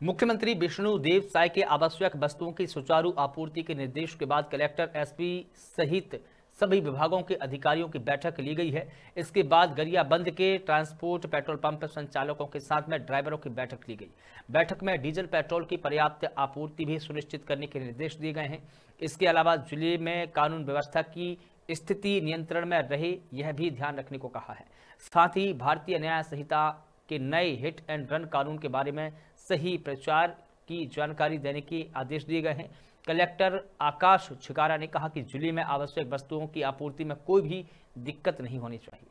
मुख्यमंत्री विष्णुदेव साय के आवश्यक वस्तुओं की सुचारू आपूर्ति के निर्देश के बाद कलेक्टर, एसपी सहित सभी विभागों के अधिकारियों की बैठक ली गई है। इसके बाद गरियाबंद के ट्रांसपोर्ट पेट्रोल पंप संचालकों के साथ में ड्राइवरों की बैठक ली गई। बैठक में डीजल पेट्रोल की पर्याप्त आपूर्ति भी सुनिश्चित करने के निर्देश दिए गए हैं। इसके अलावा जिले में कानून व्यवस्था की स्थिति नियंत्रण में रहे, यह भी ध्यान रखने को कहा है। साथ ही भारतीय न्याय संहिता के नए हिट एंड रन कानून के बारे में सही प्रचार की जानकारी देने के आदेश दिए गए हैं। कलेक्टर आकाश छिकारा ने कहा कि जिले में आवश्यक वस्तुओं की आपूर्ति में कोई भी दिक्कत नहीं होनी चाहिए।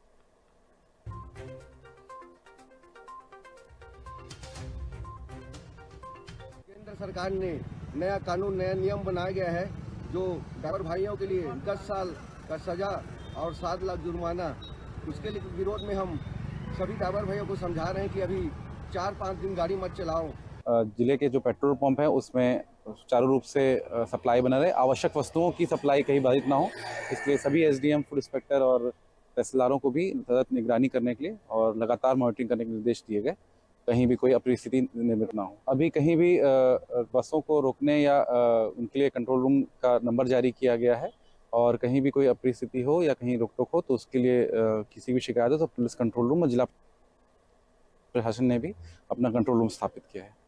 केंद्र सरकार ने नया कानून, नया नियम बनाया गया है जो ड्राइवर भाइयों के लिए 10 साल का सजा और 7 लाख जुर्माना। उसके लिए विरोध में हम सभी ड्राइवर भाइयों को समझा रहे हैं कि अभी 4-5 दिन गाड़ी मत चलाओ। जिले के जो पेट्रोल पंप है उसमें सुचारू रूप से सप्लाई बना रहे, आवश्यक वस्तुओं की सप्लाई कहीं बाधित ना हो, इसलिए सभी एसडीएम, फूड इंस्पेक्टर और तहसीलदारों को भी सतत निगरानी करने के लिए और लगातार मॉनिटरिंग करने के निर्देश दिए गए, कहीं भी कोई अप्रिय स्थिति निर्मित ना हो। अभी कहीं भी बसों को रोकने या उनके लिए कंट्रोल रूम का नंबर जारी किया गया है और कहीं भी कोई अप्रिय स्थिति हो या कहीं रोक टोक हो तो उसके लिए किसी भी शिकायत हो तो पुलिस कंट्रोल रूम और जिला प्रशासन ने भी अपना कंट्रोल रूम स्थापित किया है।